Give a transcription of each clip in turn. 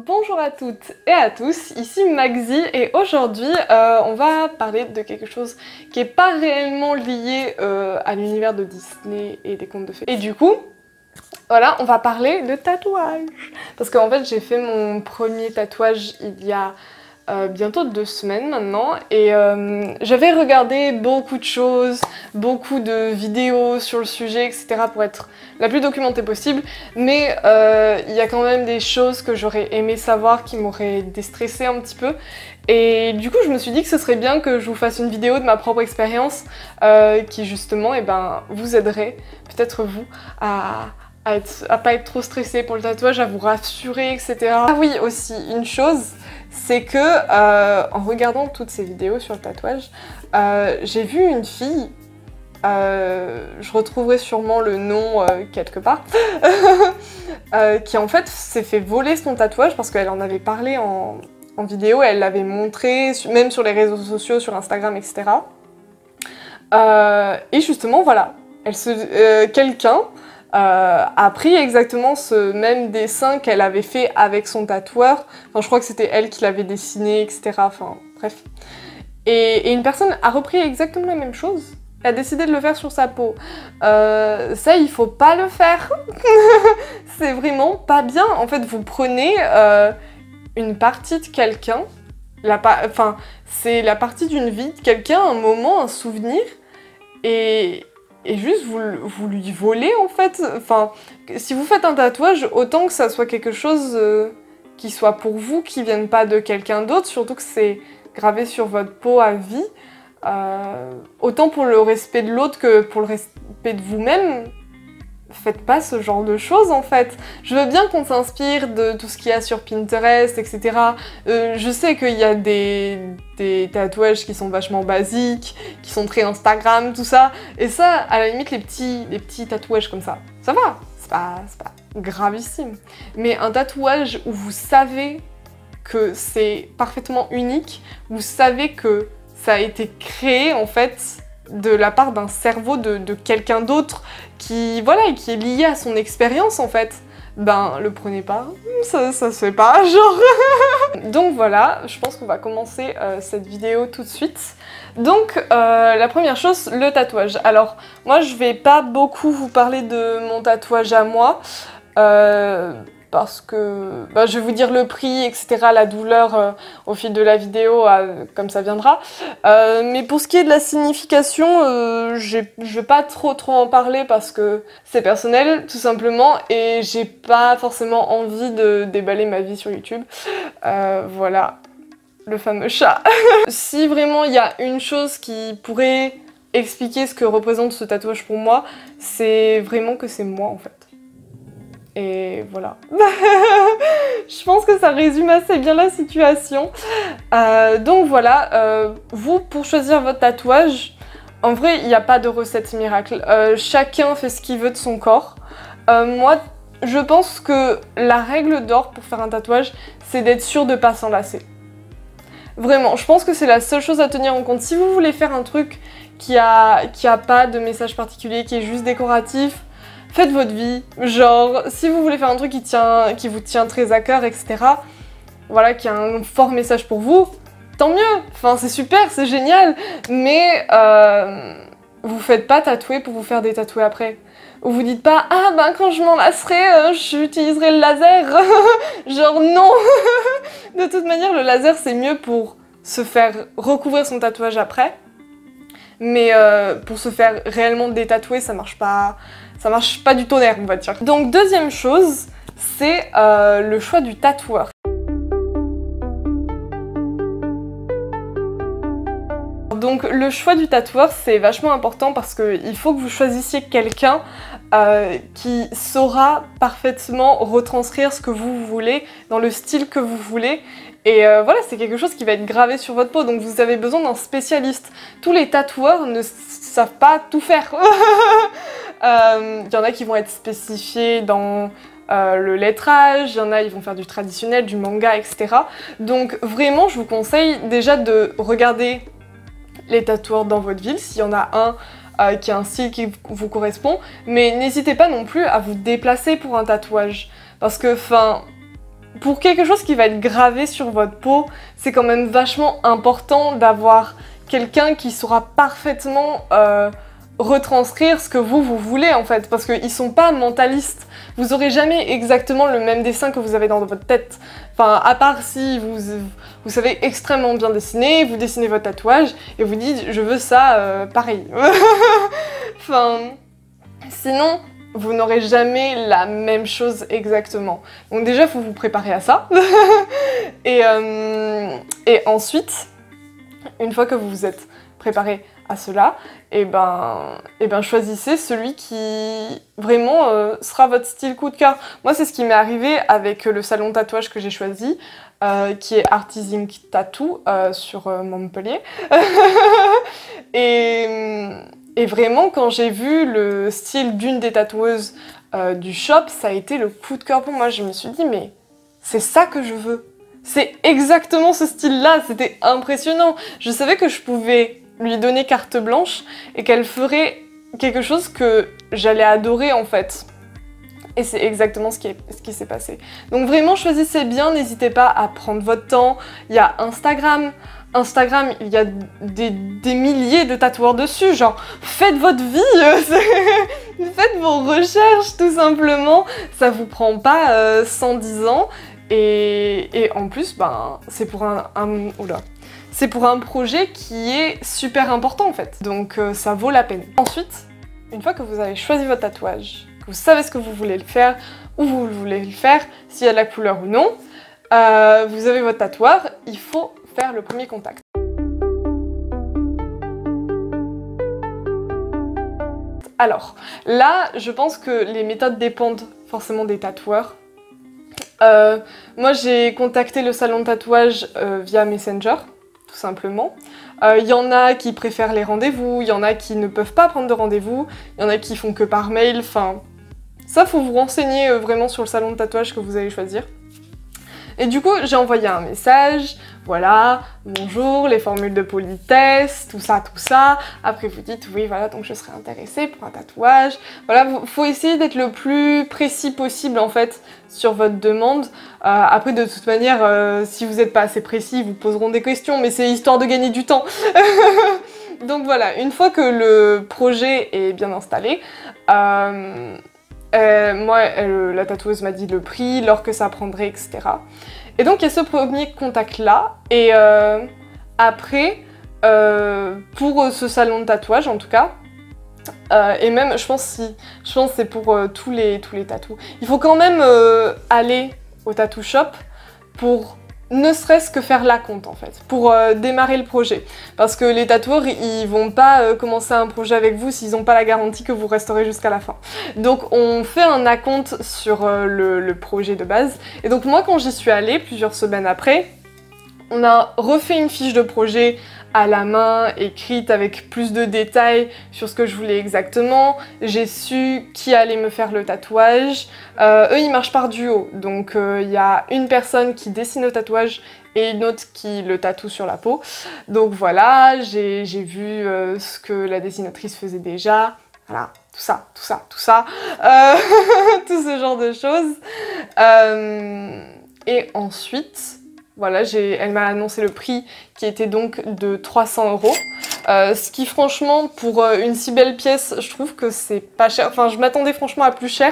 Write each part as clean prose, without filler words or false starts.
Bonjour à toutes et à tous, ici Maxi et aujourd'hui on va parler de quelque chose qui n'est pas réellement lié à l'univers de Disney et des contes de fées. Et du coup, voilà, on va parler de tatouage. Parce qu'en fait j'ai fait mon premier tatouage il y a bientôt 2 semaines maintenant et j'avais regardé beaucoup de choses, beaucoup de vidéos sur le sujet, etc. pour être la plus documentée possible, mais il y a quand même des choses que j'aurais aimé savoir qui m'auraient déstressée un petit peu. Et du coup je me suis dit que ce serait bien que je vous fasse une vidéo de ma propre expérience qui justement vous aiderait, peut-être vous, à pas être trop stressé pour le tatouage, à vous rassurer, etc. Ah oui, aussi, une chose, c'est que en regardant toutes ces vidéos sur le tatouage, j'ai vu une fille, je retrouverai sûrement le nom quelque part, qui en fait s'est fait voler son tatouage parce qu'elle en avait parlé en vidéo, elle l'avait montré, même sur les réseaux sociaux, sur Instagram, etc. Et justement, voilà, quelqu'un a pris exactement ce même dessin qu'elle avait fait avec son tatoueur. Enfin, je crois que c'était elle qui l'avait dessiné, etc. Enfin, bref. Et une personne a repris exactement la même chose. Elle a décidé de le faire sur sa peau. Ça, il faut pas le faire. C'est vraiment pas bien. En fait, vous prenez une partie de quelqu'un, c'est la partie d'une vie de quelqu'un, un moment, un souvenir, et juste vous lui volez en fait. Enfin, si vous faites un tatouage, autant que ça soit quelque chose qui soit pour vous, qui vienne pas de quelqu'un d'autre, surtout que c'est gravé sur votre peau à vie. Autant pour le respect de l'autre que pour le respect de vous-même, faites pas ce genre de choses en fait. Je veux bien qu'on s'inspire de tout ce qu'il y a sur Pinterest, etc. Je sais qu'il y a des tatouages qui sont vachement basiques, qui sont très Instagram, tout ça. Et ça, à la limite, les petits tatouages comme ça va, c'est pas gravissime. Mais un tatouage où vous savez que c'est parfaitement unique, vous savez que ça a été créé en fait de la part d'un cerveau de quelqu'un d'autre qui est lié à son expérience en fait, ben le prenez pas, ça se fait pas, genre. Donc voilà, je pense qu'on va commencer cette vidéo tout de suite. Donc la première chose, le tatouage. Alors moi je vais pas beaucoup vous parler de mon tatouage à moi, parce que je vais vous dire le prix, etc., la douleur au fil de la vidéo, comme ça viendra. Mais pour ce qui est de la signification, je vais pas trop en parler parce que c'est personnel, tout simplement, et j'ai pas forcément envie de déballer ma vie sur YouTube. Voilà, le fameux chat. Si vraiment il y a une chose qui pourrait expliquer ce que représente ce tatouage pour moi, c'est vraiment que c'est moi en fait. Et voilà. Je pense que ça résume assez bien la situation. Donc voilà, vous, pour choisir votre tatouage, en vrai, il n'y a pas de recette miracle. Chacun fait ce qu'il veut de son corps. Moi, je pense que la règle d'or pour faire un tatouage, c'est d'être sûr de ne pas s'enlacer. Vraiment, je pense que c'est la seule chose à tenir en compte. Si vous voulez faire un truc qui a pas de message particulier, qui est juste décoratif, faites votre vie, genre, si vous voulez faire un truc qui vous tient très à cœur, etc., voilà, qui a un fort message pour vous, tant mieux, enfin c'est super, c'est génial, mais vous faites pas tatouer pour vous faire des tatoués après. Vous dites pas, ah ben quand je m'en lasserai, j'utiliserai le laser, genre non. De toute manière, le laser c'est mieux pour se faire recouvrir son tatouage après, mais pour se faire réellement détatouer, ça marche pas du tonnerre, on va dire. Donc deuxième chose, c'est le choix du tatoueur. Donc le choix du tatoueur, c'est vachement important parce qu'il faut que vous choisissiez quelqu'un qui saura parfaitement retranscrire ce que vous voulez, dans le style que vous voulez. Et voilà, c'est quelque chose qui va être gravé sur votre peau, donc vous avez besoin d'un spécialiste. Tous les tatoueurs ne savent pas tout faire. Il y en a qui vont être spécifiés dans le lettrage, il y en a ils vont faire du traditionnel, du manga, etc. Donc vraiment, je vous conseille déjà de regarder les tatoueurs dans votre ville, s'il y en a un qui a un style qui vous correspond, mais n'hésitez pas non plus à vous déplacer pour un tatouage, parce que, enfin, pour quelque chose qui va être gravé sur votre peau, c'est quand même vachement important d'avoir quelqu'un qui saura parfaitement retranscrire ce que vous voulez en fait, parce qu'ils sont pas mentalistes. Vous aurez jamais exactement le même dessin que vous avez dans votre tête. Enfin, à part si vous savez extrêmement bien dessiner, vous dessinez votre tatouage et vous dites je veux ça pareil. Enfin, sinon, vous n'aurez jamais la même chose exactement. Donc déjà, il faut vous préparer à ça. et ensuite, une fois que vous vous êtes préparé à cela, et ben choisissez celui qui vraiment sera votre style coup de cœur. Moi, c'est ce qui m'est arrivé avec le salon de tatouage que j'ai choisi, qui est Artis Ink Tattoo sur Montpellier. Et vraiment, quand j'ai vu le style d'une des tatoueuses du shop, ça a été le coup de cœur pour moi. Je me suis dit, mais c'est ça que je veux. C'est exactement ce style-là, c'était impressionnant. Je savais que je pouvais lui donner carte blanche et qu'elle ferait quelque chose que j'allais adorer en fait. Et c'est exactement ce qui s'est passé. Donc vraiment, choisissez bien, n'hésitez pas à prendre votre temps. Il y a Instagram. Instagram, il y a des milliers de tatoueurs dessus, genre faites votre vie, faites vos recherches tout simplement, ça vous prend pas 110 ans et en plus ben, c'est pour c'est pour un projet qui est super important en fait, donc ça vaut la peine. Ensuite, une fois que vous avez choisi votre tatouage, que vous savez ce que vous voulez le faire, où vous voulez le faire, s'il y a de la couleur ou non, vous avez votre tatoueur, il faut faire le premier contact. Alors, là, je pense que les méthodes dépendent forcément des tatoueurs. Moi, j'ai contacté le salon de tatouage via Messenger, tout simplement. Il y en a qui préfèrent les rendez-vous, il y en a qui ne peuvent pas prendre de rendez-vous, il y en a qui font que par mail, enfin... Ça, faut vous renseigner vraiment sur le salon de tatouage que vous allez choisir. Et du coup, j'ai envoyé un message, voilà, bonjour, les formules de politesse, tout ça, tout ça. Après, vous dites, oui, voilà, donc je serais intéressée pour un tatouage. Voilà, faut essayer d'être le plus précis possible, en fait, sur votre demande. Après, de toute manière, si vous n'êtes pas assez précis, ils vous poseront des questions, mais c'est histoire de gagner du temps. Donc voilà, une fois que le projet est bien installé, moi, la tatoueuse m'a dit le prix, l'heure que ça prendrait, etc. Et donc il y a ce premier contact-là, et après, pour ce salon de tatouage en tout cas, et même je pense que c'est pour tous les tatous, il faut quand même aller au tattoo shop pour ne serait-ce que faire l'acompte en fait, pour démarrer le projet. Parce que les tatoueurs, ils vont pas commencer un projet avec vous s'ils n'ont pas la garantie que vous resterez jusqu'à la fin. Donc on fait un acompte sur le projet de base. Et donc moi quand j'y suis allée, plusieurs semaines après, on a refait une fiche de projet à la main, écrite avec plus de détails sur ce que je voulais exactement. J'ai su qui allait me faire le tatouage. Eux, ils marchent par duo, donc il y a une personne qui dessine le tatouage et une autre qui le tatoue sur la peau. Donc voilà, j'ai vu ce que la dessinatrice faisait déjà. Voilà, tout ça, tout ce genre de choses. Et ensuite... Voilà, elle m'a annoncé le prix qui était donc de 300 €. Ce qui franchement, pour une si belle pièce, je trouve que c'est pas cher. Enfin, je m'attendais franchement à plus cher.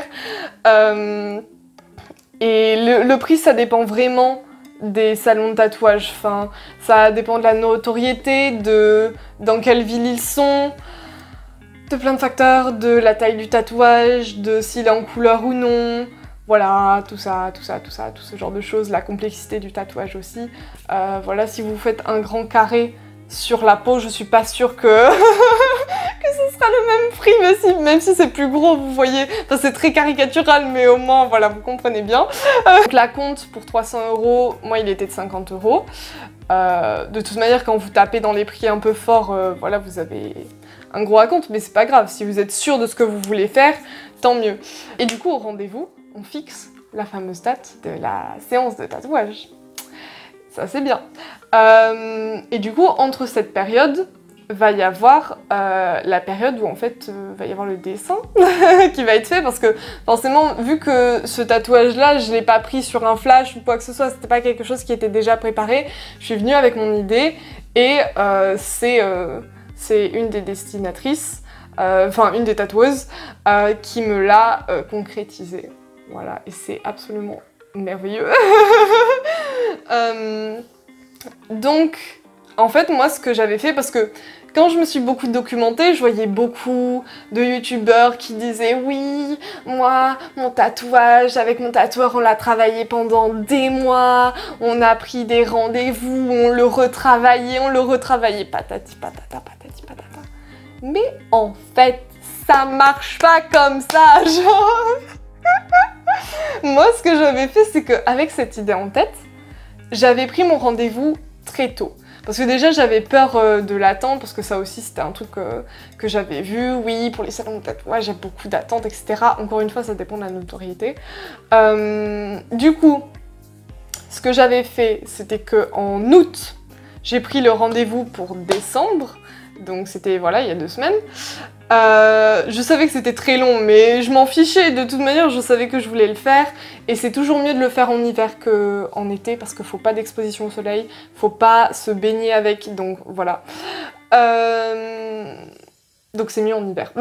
Et le prix, ça dépend vraiment des salons de tatouage. Enfin, ça dépend de la notoriété, dans quelle ville ils sont, de plein de facteurs, de la taille du tatouage, de s'il est en couleur ou non. Voilà, tout ce genre de choses, la complexité du tatouage aussi. Voilà, si vous faites un grand carré sur la peau, je suis pas sûre que, que ce sera le même prix, même si c'est plus gros, vous voyez. Enfin, c'est très caricatural, mais au moins, voilà, vous comprenez bien. Donc la compte pour 300 €, moi, il était de 50 €. De toute manière, quand vous tapez dans les prix un peu forts, voilà, vous avez un gros acompte, mais c'est pas grave. Si vous êtes sûr de ce que vous voulez faire, tant mieux. Et du coup, au rendez-vous, on fixe la fameuse date de la séance de tatouage. Ça, c'est bien. Et du coup, entre cette période, va y avoir la période où en fait va y avoir le dessin qui va être fait parce que forcément vu que ce tatouage là je l'ai pas pris sur un flash ou quoi que ce soit, c'était pas quelque chose qui était déjà préparé, je suis venue avec mon idée et c'est une des dessinatrices, enfin une des tatoueuses qui me l'a concrétisé, voilà, et c'est absolument merveilleux. Donc en fait moi ce que j'avais fait, parce que quand je me suis beaucoup documentée, je voyais beaucoup de youtubeurs qui disaient oui, moi, mon tatouage, avec mon tatoueur, on l'a travaillé pendant des mois, on a pris des rendez-vous, on le retravaillait, patati patata, patati patata. Mais en fait, ça marche pas comme ça, genre. Moi, ce que j'avais fait, c'est qu'avec cette idée en tête, j'avais pris mon rendez-vous très tôt. Parce que déjà j'avais peur de l'attente, parce que ça aussi c'était un truc que j'avais vu, oui, pour les salons de tatouage, il y a beaucoup d'attentes, etc. Encore une fois, ça dépend de la notoriété. Du coup, ce que j'avais fait, c'était qu'en août, j'ai pris le rendez-vous pour décembre, donc c'était, voilà, il y a 2 semaines. Je savais que c'était très long, mais je m'en fichais, de toute manière, je savais que je voulais le faire, et c'est toujours mieux de le faire en hiver qu'en été, parce qu'il faut pas d'exposition au soleil, faut pas se baigner avec, donc voilà. Donc c'est mieux en hiver.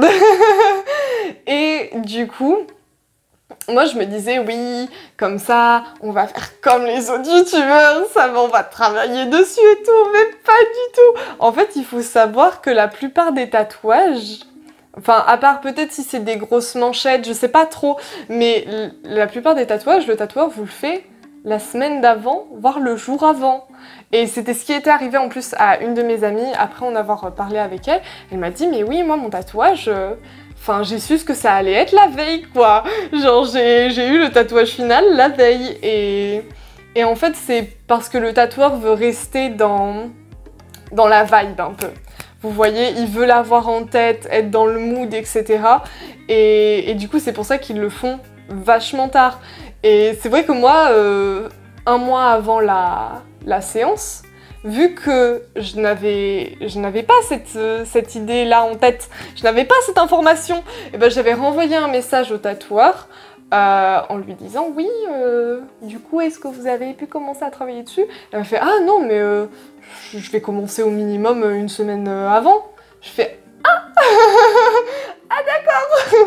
Et du coup, moi je me disais, oui, comme ça, on va faire comme les autres youtubeurs, ça va, on va travailler dessus et tout, mais pas du tout. En fait, il faut savoir que la plupart des tatouages, enfin, à part peut-être si c'est des grosses manchettes, je sais pas trop, mais la plupart des tatouages, le tatoueur vous le fait la semaine d'avant, voire le jour avant. Et c'était ce qui était arrivé en plus à une de mes amies, après en avoir parlé avec elle. Elle m'a dit, mais oui, moi, mon tatouage, enfin, j'ai su ce que ça allait être la veille, quoi. Genre, j'ai eu le tatouage final la veille. Et en fait, c'est parce que le tatoueur veut rester dans la vibe, un peu. Vous voyez, il veut l'avoir en tête, être dans le mood, etc. Et du coup, c'est pour ça qu'ils le font vachement tard. Et c'est vrai que moi, 1 mois avant la séance, vu que je n'avais pas cette idée-là en tête, je n'avais pas cette information, et ben j'avais renvoyé un message au tatoueur en lui disant « Oui, du coup, est-ce que vous avez pu commencer à travailler dessus ?» Elle m'a fait « Ah non, mais je vais commencer au minimum 1 semaine avant. » Je fais « Ah ah d'accord !»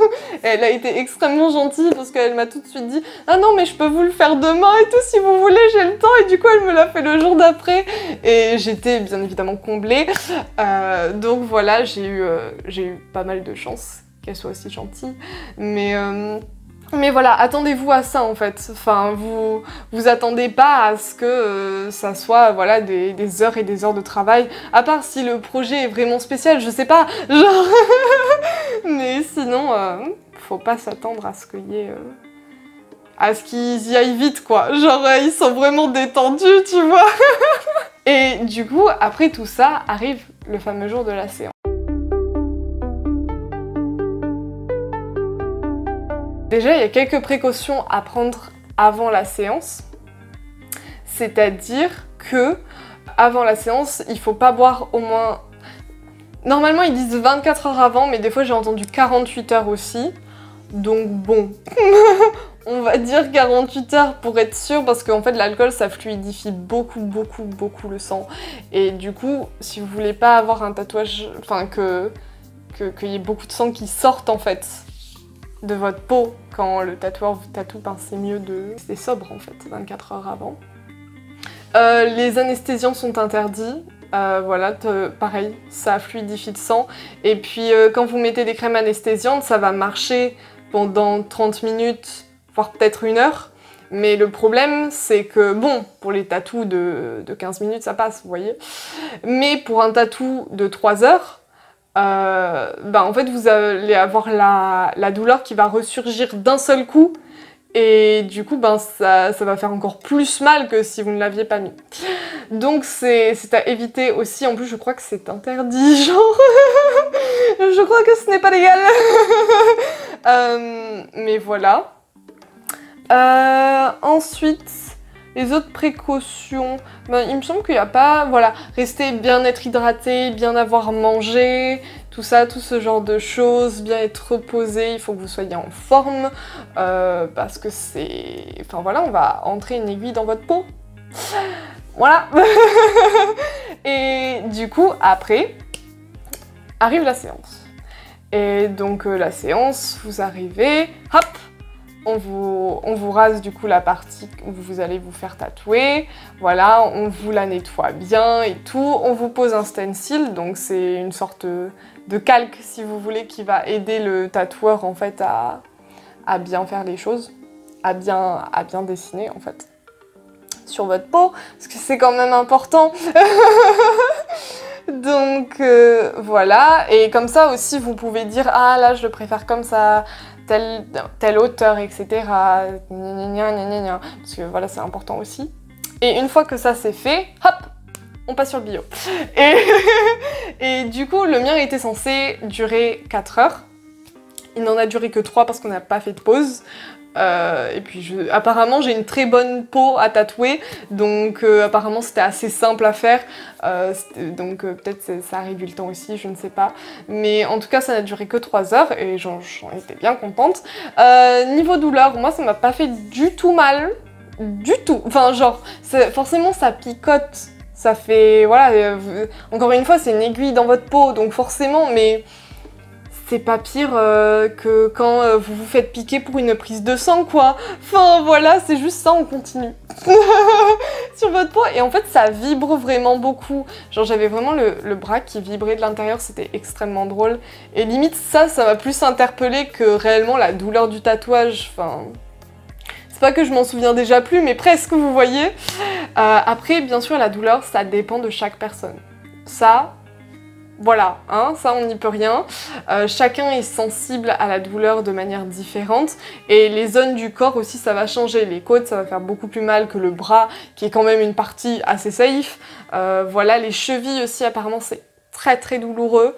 Elle a été extrêmement gentille parce qu'elle m'a tout de suite dit « Ah non, mais je peux vous le faire demain et tout, si vous voulez, j'ai le temps. » Et du coup, elle me l'a fait le jour d'après. Et j'étais bien évidemment comblée. Donc voilà, j'ai eu pas mal de chance qu'elle soit aussi gentille. Mais voilà, attendez-vous à ça en fait. Enfin, vous attendez pas à ce que ça soit voilà, des heures et des heures de travail. À part si le projet est vraiment spécial, je sais pas, genre... Mais sinon, faut pas s'attendre à ce qu'il y ait... à ce qu'ils y aillent vite quoi. Genre, ils sont vraiment détendus, tu vois. Et du coup, après tout ça, arrive le fameux jour de la séance. Déjà, il y a quelques précautions à prendre avant la séance, c'est-à-dire que avant la séance, il faut pas boire au moins... Normalement, ils disent 24 heures avant, mais des fois, j'ai entendu 48 heures aussi. Donc bon, on va dire 48 heures pour être sûr, parce qu'en fait, l'alcool, ça fluidifie beaucoup le sang. Et du coup, si vous voulez pas avoir un tatouage... Enfin, qu'il y ait beaucoup de sang qui sorte, en fait, de votre peau quand le tatoueur vous tatoue, ben c'est mieux de rester sobre en fait, 24 heures avant. Les anesthésiants sont interdits, voilà, pareil, ça fluidifie le sang. Et puis quand vous mettez des crèmes anesthésiantes, ça va marcher pendant 30 minutes, voire peut-être 1 heure. Mais le problème, c'est que, bon, pour les tatous de 15 minutes, ça passe, vous voyez. Mais pour un tatou de 3 heures, ben en fait vous allez avoir la douleur qui va ressurgir d'un seul coup et du coup ben ça va faire encore plus mal que si vous ne l'aviez pas mis. Donc c'est à éviter aussi, en plus je crois que c'est interdit, genre je crois que ce n'est pas légal. Mais voilà. Ensuite, Les autres précautions, ben, il me semble qu'il n'y a pas, voilà, rester bien être hydraté, bien avoir mangé, tout ça, tout ce genre de choses, bien être reposé, il faut que vous soyez en forme, parce que c'est... Enfin voilà, on va entrer une aiguille dans votre peau. Voilà. Et du coup, après, arrive la séance. Et donc la séance, vous arrivez, hop, on vous rase du coup la partie où vous allez vous faire tatouer, voilà, on vous la nettoie bien et tout, on vous pose un stencil, donc c'est une sorte de calque si vous voulez qui va aider le tatoueur en fait à bien faire les choses, à bien dessiner en fait sur votre peau, parce que c'est quand même important. Donc voilà, et comme ça aussi vous pouvez dire ah là je le préfère comme ça, telle hauteur, etc. Parce que voilà, c'est important aussi. Et une fois que ça c'est fait, hop, on passe sur le bio. Et du coup, le mien était censé durer 4 heures. Il n'en a duré que 3 parce qu'on n'a pas fait de pause. Et puis apparemment j'ai une très bonne peau à tatouer, donc apparemment c'était assez simple à faire, donc peut-être ça a réduit le temps aussi, je ne sais pas. Mais en tout cas ça n'a duré que 3 heures et j'en étais bien contente. Niveau douleur, moi ça m'a pas fait du tout mal, du tout. Enfin genre, forcément ça picote, ça fait... Voilà, encore une fois c'est une aiguille dans votre peau, donc forcément, mais... C'est pas pire que quand vous vous faites piquer pour une prise de sang, quoi. Enfin, voilà, c'est juste ça, on continue. Sur votre peau. Et en fait, ça vibre vraiment beaucoup. Genre, j'avais vraiment le bras qui vibrait de l'intérieur, c'était extrêmement drôle. Et limite, ça m'a plus interpellée que réellement la douleur du tatouage. Enfin... C'est pas que je m'en souviens déjà plus, mais presque, vous voyez. Après, bien sûr, la douleur, ça dépend de chaque personne. Ça... Voilà, hein, ça on n'y peut rien. Chacun est sensible à la douleur de manière différente et les zones du corps aussi ça va changer. Les côtes ça va faire beaucoup plus mal que le bras qui est quand même une partie assez safe. Voilà, les chevilles aussi apparemment c'est très très douloureux.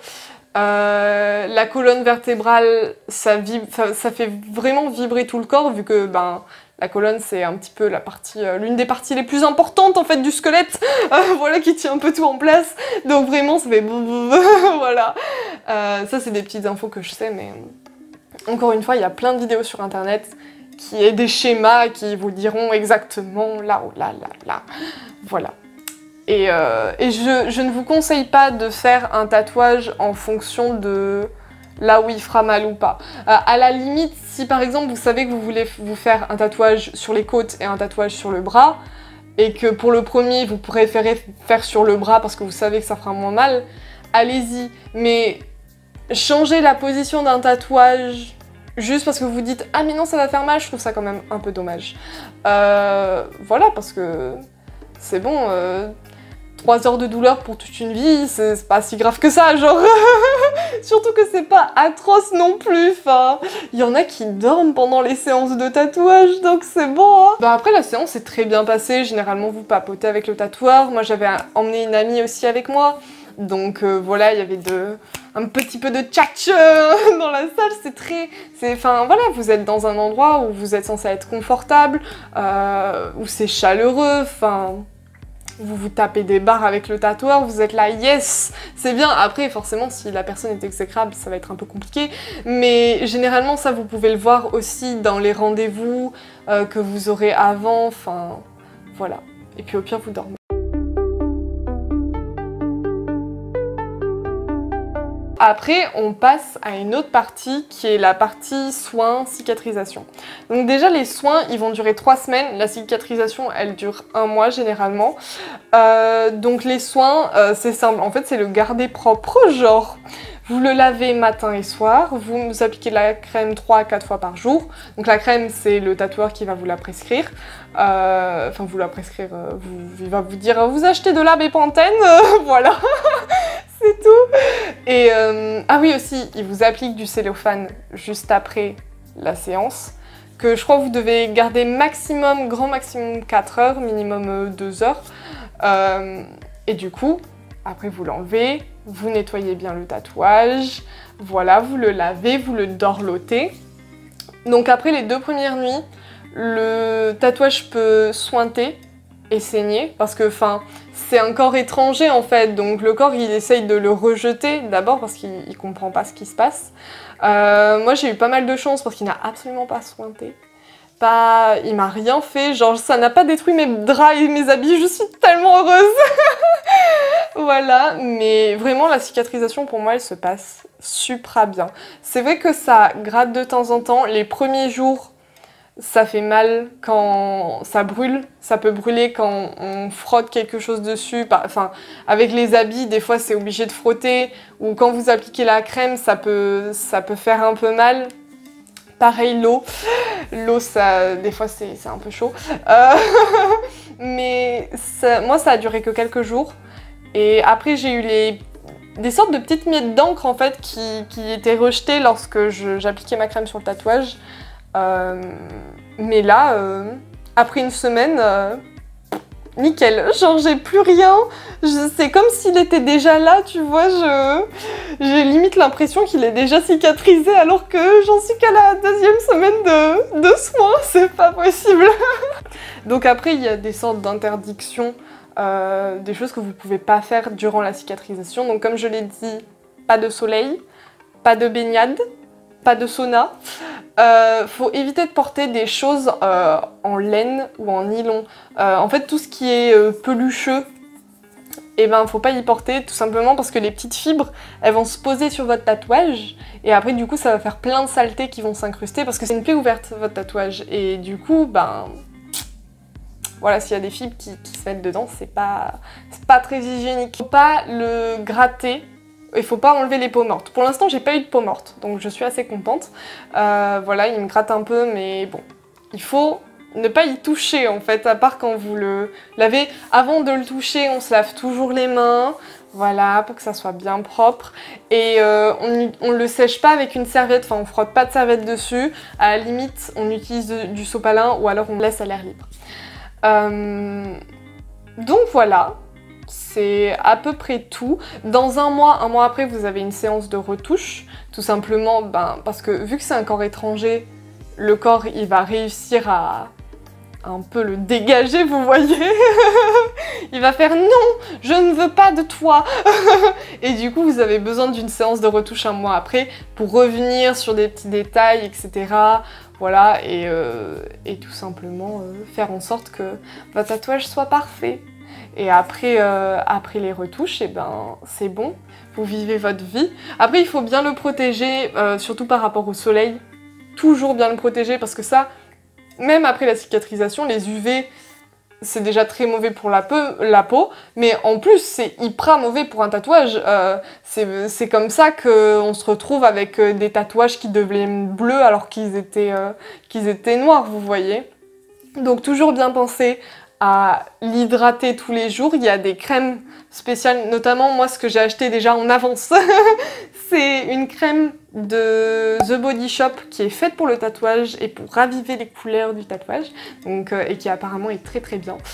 La colonne vertébrale ça fait vraiment vibrer tout le corps vu que ben la colonne, c'est un petit peu la partie, l'une des parties les plus importantes en fait du squelette, voilà, qui tient un peu tout en place. Donc vraiment, ça fait voilà. Ça, c'est des petites infos que je sais, mais encore une fois, il y a plein de vidéos sur internet qui est des schémas qui vous diront exactement là, oh là, là, là. Voilà. Et je ne vous conseille pas de faire un tatouage en fonction de là où il fera mal ou pas. À la limite, si par exemple vous savez que vous voulez vous faire un tatouage sur les côtes et un tatouage sur le bras, et que pour le premier vous préférez faire sur le bras parce que vous savez que ça fera moins mal, allez-y. Mais changer la position d'un tatouage juste parce que vous dites « Ah mais non ça va faire mal », je trouve ça quand même un peu dommage. Voilà, parce que c'est bon... 3 heures de douleur pour toute une vie, c'est pas si grave que ça, genre. Surtout que c'est pas atroce non plus, enfin. Il y en a qui dorment pendant les séances de tatouage, donc c'est bon, hein. Bah après, la séance s'est très bien passée. Généralement, vous papotez avec le tatoueur. Moi, j'avais emmené une amie aussi avec moi. Donc voilà, il y avait un petit peu de tchatch dans la salle, enfin voilà, vous êtes dans un endroit où vous êtes censé être confortable, où c'est chaleureux, enfin... Vous vous tapez des barres avec le tatoueur, vous êtes là, yes, c'est bien. Après, forcément, si la personne est exécrable, ça va être un peu compliqué. Mais généralement, ça, vous pouvez le voir aussi dans les rendez-vous que vous aurez avant. Enfin, voilà. Et puis au pire, vous dormez. Après, on passe à une autre partie qui est la partie soins, cicatrisation. Donc déjà, les soins, ils vont durer 3 semaines. La cicatrisation, elle dure 1 mois généralement. Donc les soins, c'est simple. En fait, c'est le garder propre, genre... Vous le lavez matin et soir, vous appliquez de la crème 3 à 4 fois par jour. Donc la crème, c'est le tatoueur qui va vous la prescrire. Enfin, vous la prescrire, il va vous dire « Vous achetez de la Bépantène ?» Voilà, c'est tout. Et ah oui aussi, il vous applique du cellophane juste après la séance. Que je crois que vous devez garder maximum, grand maximum 4 heures, minimum 2 heures. Et du coup, après vous l'enlevez. Vous nettoyez bien le tatouage, voilà, vous le lavez, vous le dorlotez. Donc après les 2 premières nuits, le tatouage peut sointer, et saigner, parce que c'est un corps étranger en fait, donc le corps il essaye de le rejeter d'abord parce qu'il comprend pas ce qui se passe. Moi j'ai eu pas mal de chance parce qu'il n'a absolument pas sointé. Il m'a rien fait, genre ça n'a pas détruit mes draps et mes habits, je suis tellement heureuse. Voilà, mais vraiment la cicatrisation pour moi elle se passe super bien. C'est vrai que ça gratte de temps en temps, les premiers jours ça fait mal quand ça brûle, ça peut brûler quand on frotte quelque chose dessus, avec les habits des fois c'est obligé de frotter, ou quand vous appliquez la crème ça peut faire un peu mal. Pareil l'eau, des fois c'est un peu chaud, mais moi ça a duré que quelques jours. Et après, j'ai eu des sortes de petites miettes d'encre en fait qui étaient rejetées lorsque j'appliquais ma crème sur le tatouage. Mais là, après une semaine, nickel. Genre, j'ai plus rien. C'est comme s'il était déjà là, tu vois. J'ai limite l'impression qu'il est déjà cicatrisé alors que j'en suis qu'à la 2e semaine de soins. C'est pas possible. Donc après, il y a des sortes d'interdictions. Des choses que vous ne pouvez pas faire durant la cicatrisation. Donc comme je l'ai dit, pas de soleil, pas de baignade, pas de sauna. Faut éviter de porter des choses en laine ou en nylon. En fait tout ce qui est pelucheux, faut pas y porter tout simplement parce que les petites fibres elles vont se poser sur votre tatouage et après du coup ça va faire plein de saletés qui vont s'incruster parce que c'est une plaie ouverte votre tatouage et du coup voilà, s'il y a des fibres qui se mettent dedans, c'est pas très hygiénique. Faut pas le gratter, il faut pas enlever les peaux mortes. Pour l'instant, j'ai pas eu de peau morte, donc je suis assez contente. Voilà, il me gratte un peu, mais bon, il faut ne pas y toucher en fait, à part quand vous le lavez. Avant de le toucher, on se lave toujours les mains, voilà, pour que ça soit bien propre. Et on le sèche pas avec une serviette, on frotte pas de serviette dessus. À la limite, on utilise du sopalin ou alors on laisse à l'air libre. Donc voilà, c'est à peu près tout. Dans un mois après, vous avez une séance de retouche, tout simplement parce que vu que c'est un corps étranger, le corps il va réussir à un peu le dégager, vous voyez. Il va faire non, je ne veux pas de toi. Et du coup, vous avez besoin d'une séance de retouche un mois après pour revenir sur des petits détails, etc. Voilà, et tout simplement faire en sorte que votre tatouage soit parfait. Et après les retouches, c'est bon, vous vivez votre vie. Après, il faut bien le protéger, surtout par rapport au soleil. Toujours bien le protéger parce que ça, même après la cicatrisation, les UV, c'est déjà très mauvais pour la peau, mais en plus, c'est hyper mauvais pour un tatouage. C'est comme ça qu'on se retrouve avec des tatouages qui deviennent bleus alors qu'ils étaient noirs, vous voyez. Donc toujours bien penser à l'hydrater tous les jours. Il y a des crèmes spéciales, notamment moi ce que j'ai acheté déjà en avance. C'est une crème de The Body Shop qui est faite pour le tatouage et pour raviver les couleurs du tatouage, donc, et qui apparemment est très très bien.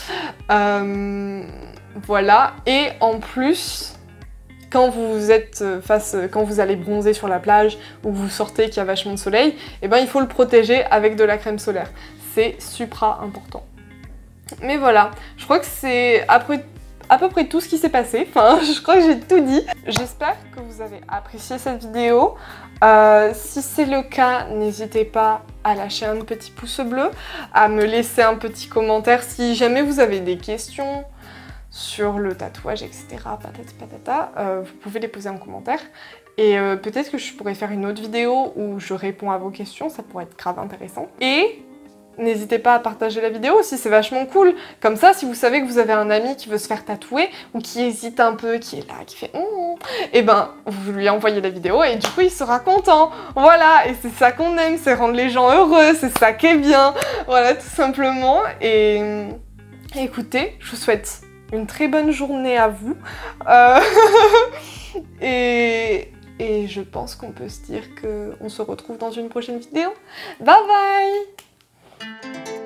Voilà, et en plus, quand vous êtes quand vous allez bronzer sur la plage ou que vous sortez qu'il y a vachement de soleil, il faut le protéger avec de la crème solaire. C'est supra important. Mais voilà, je crois que c'est à peu près tout ce qui s'est passé. Je crois que j'ai tout dit. J'espère que vous avez apprécié cette vidéo. Si c'est le cas, n'hésitez pas à lâcher un petit pouce bleu, à me laisser un petit commentaire si jamais vous avez des questions sur le tatouage, etc. Patati patata, vous pouvez les poser en commentaire. Et peut-être que je pourrais faire une autre vidéo où je réponds à vos questions, ça pourrait être grave intéressant. Et n'hésitez pas à partager la vidéo aussi, c'est vachement cool. Comme ça, si vous savez que vous avez un ami qui veut se faire tatouer ou qui hésite un peu, qui est là, qui fait vous lui envoyez la vidéo et du coup il sera content. Voilà, et c'est ça qu'on aime, c'est rendre les gens heureux, c'est ça qui est bien. Voilà, tout simplement. Et écoutez, je vous souhaite une très bonne journée à vous. Et je pense qu'on peut se dire qu'on se retrouve dans une prochaine vidéo. Bye bye!